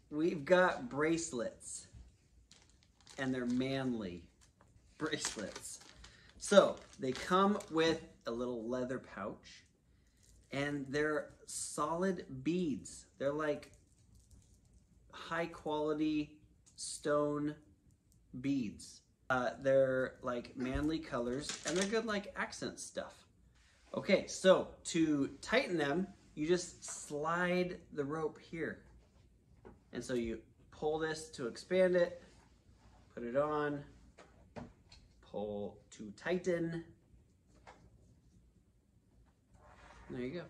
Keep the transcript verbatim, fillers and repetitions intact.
we've got bracelets, and they're manly bracelets. So they come with a little leather pouch, and they're solid beads. They're like high quality stone beads. Uh, they're like manly colors, and they're good like accent stuff. Okay, so to tighten them, you just slide the rope here. And so you pull this to expand it, put it on, pull to tighten. There you go.